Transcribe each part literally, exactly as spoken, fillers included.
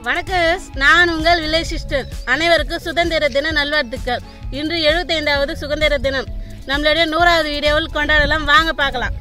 வணக்கம், நான் உங்கள் வில்லேஜ் சிஸ்டர். அனைவருக்கும் சுதந்திர தின நல்வாழ்த்துக்கள். இன்று எழுபத்தைந்தாவது சுதந்திர தினம். நம்மளுடைய நூறாவது வீடியோவில் கொண்டாடலாம். வாங்க பார்க்கலாம்.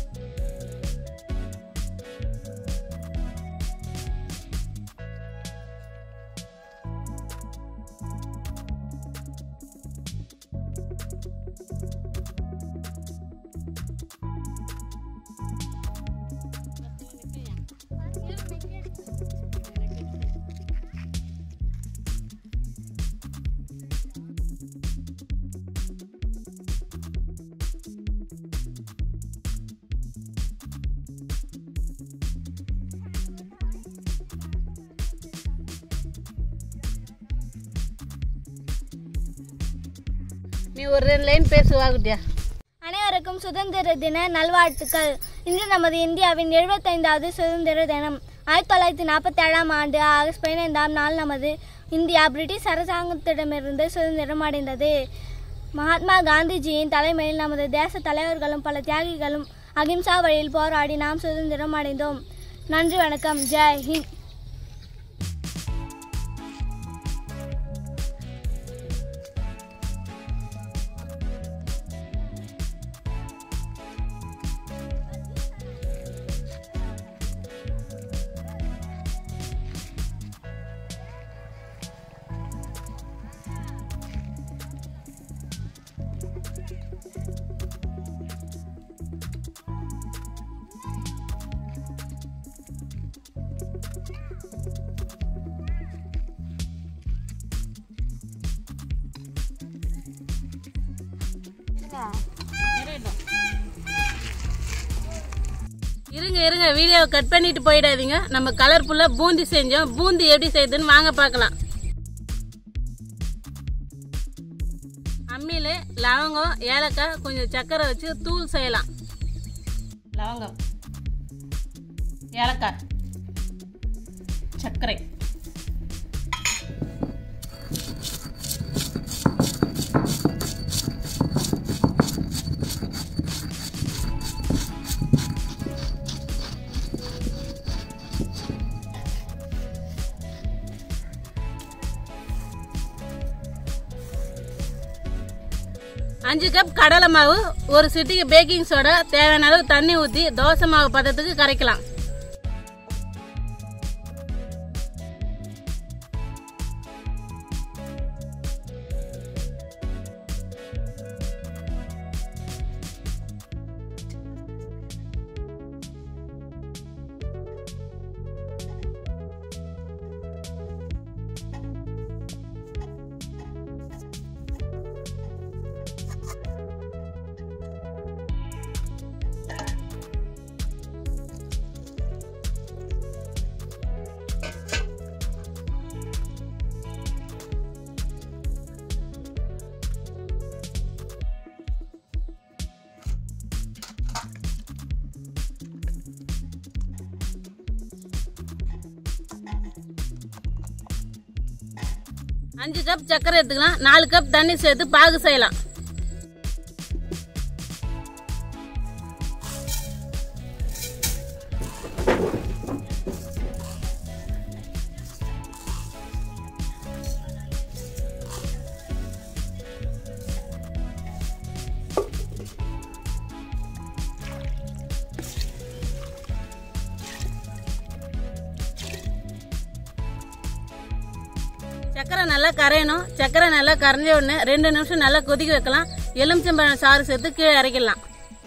நீ ஒரு ரெண்டு லைன் பேசுவாகுட்டியா? அனைவருக்கும் சுதந்திர தின நல்வாழ்த்துக்கள். இன்று நமது இந்தியாவின் எழுபத்தைந்தாவது சுதந்திர தினம். ஆயிரத்தி தொள்ளாயிரத்தி நாற்பத்தி ஏழாம் ஆண்டு ஆகஸ்ட் பதினைந்தாம் நாள் நமது இந்தியா பிரிட்டிஷ் அரசாங்கத்திடமிருந்து சுதந்திரம் அடைந்தது. மகாத்மா காந்திஜியின் தலைமையில் நமது தேச தலைவர்களும் பல தியாகிகளும் அகிம்சா வழியில் போராடி நாம் சுதந்திரம் அடைந்தோம். நன்றி, வணக்கம். ஜெய் ஹிந்த். இருங்க இருங்க வீடியோவை கட் பண்ணிட்டு போயிடாதீங்க. நம்ம கலர்ஃபுல்லா பூந்தி செஞ்சோம். பூந்தி எப்படி செய்யுதுன்னு வாங்க பார்க்கலாம். அம்மியில லவங்கம், ஏலக்காய், கொஞ்சம் சர்க்கரை வச்சு தூள் செய்யலாம். லவங்கம், ஏலக்காய், சர்க்கரை, அஞ்சு கப் கடலை மாவு, ஒரு சிட்டிக்கு பேக்கிங் சோடா, தேவையான அளவு தண்ணி ஊற்றி தோசை மாவு பதத்துக்கு கரைக்கலாம். அஞ்சு கப் சர்க்கரை எடுத்துக்கலாம். நாலு கப் தண்ணி சேர்த்து பாகு செய்யலாம். சக்கரை நல்லா கரையணும். சக்கரை நல்லா கரைஞ்ச உடனே ரெண்டு நிமிஷம் நல்லா கொதிக்க வைக்கலாம். எலுமிச்சம்பழம் சாறு சேர்த்து கீழே இறக்கிடலாம்.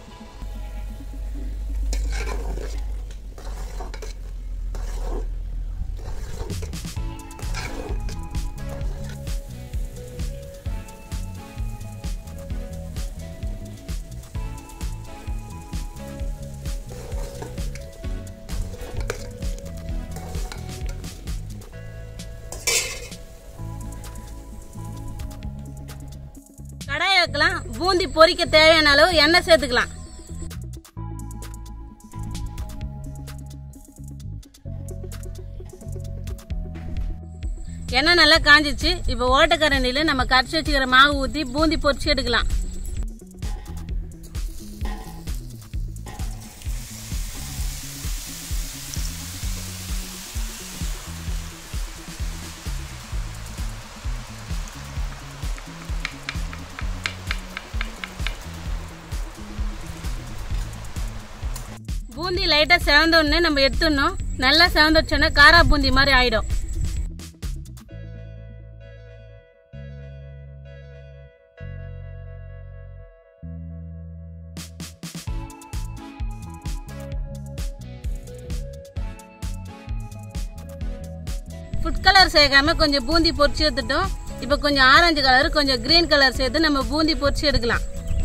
கடாயை வைக்கலாம். பூந்தி பொரிக்க தேவையான அளவு எண்ணெய் சேர்த்துக்கலாம். எண்ணெய் நல்லா காஞ்சிச்சு. இப்போ ஓட்டக்கரண்டியில நம்ம கரைச்சி வச்சுக்கிற மாவு ஊற்றி பூந்தி பொரிச்சு எடுக்கலாம். பூந்தி லைட்டாக செவந்தோடனே நம்ம எடுத்துடணும். நல்லா செவந்து வச்சோன்னா காரா பூந்தி மாதிரி ஆயிடும். ஃபுட் கலர் சேர்க்காம கொஞ்சம் பூந்தி பொரிச்சு எடுத்துட்டோம். இப்போ கொஞ்சம் ஆரஞ்சு கலர் கொஞ்சம் கிரீன் கலர் சேர்த்து நம்ம பூந்தி பொரிச்சு எடுக்கலாம்.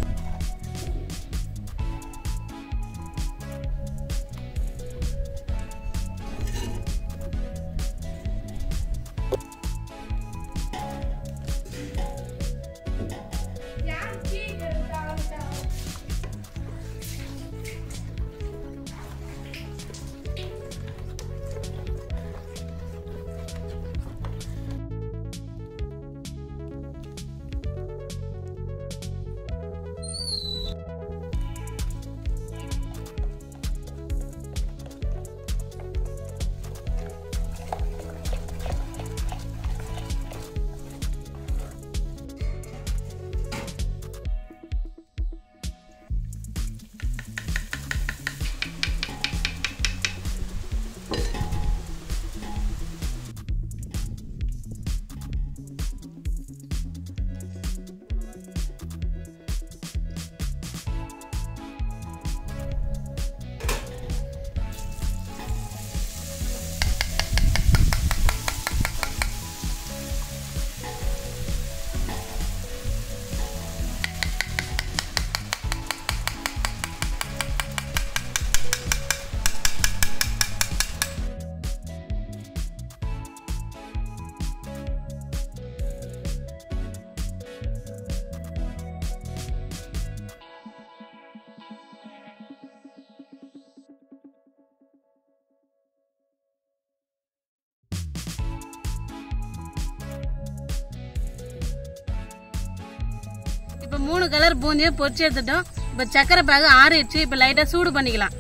இப்போ மூணு கலர் பூந்தியை பொரிச்சு எடுத்துட்டோம். இப்போ சக்கரை பாகு ஆறிடுச்சு. இப்போ லைட்டாக சூடு பண்ணிக்கலாம்.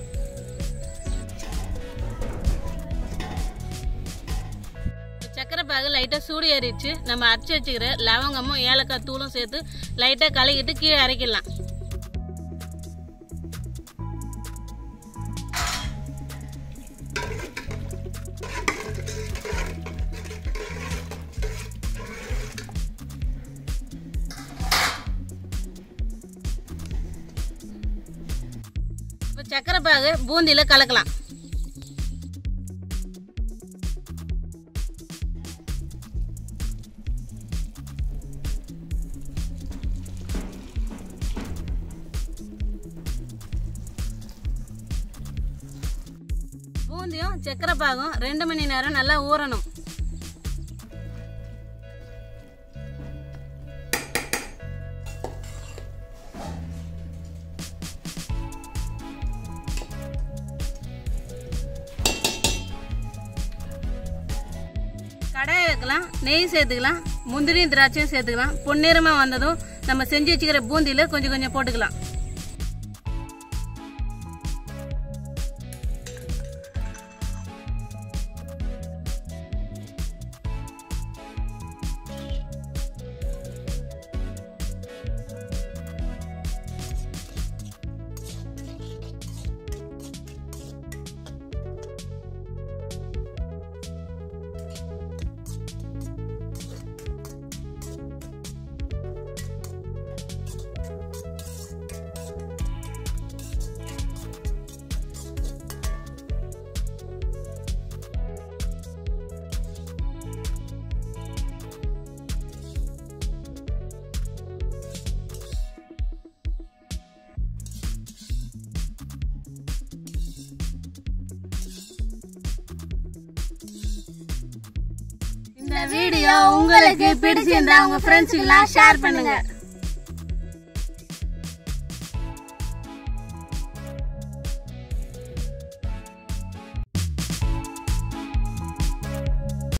சக்கரை பாகு லைட்டாக சூடு ஏறிடுச்சு. நம்ம அரைச்சி வச்சுக்கிற லவங்கமும் ஏலக்காய் தூளும் சேர்த்து லைட்டாக கலக்கிட்டு கீழே அரைக்கலாம். சக்கரை பாகு பூந்தியில கலக்கலாம். பூந்தியும் சக்கரை பாகும் ரெண்டு மணி நேரம் நல்லா ஊறணும். கடாயை வைக்கலாம், நெய் சேர்த்துக்கலாம், முந்திரியும் திராட்சையும் சேர்த்துக்கலாம். பொன்னிறமாக வந்ததும் நம்ம செஞ்சு வச்சுக்கிற பூந்தியில் கொஞ்சம் கொஞ்சம் போட்டுக்கலாம். இந்த வீடியோ உங்களுக்கு பிடிச்சிருந்தா உங்க ஃப்ரெண்ட்ஸ்க்கு எல்லாம் ஷேர் பண்ணுங்க.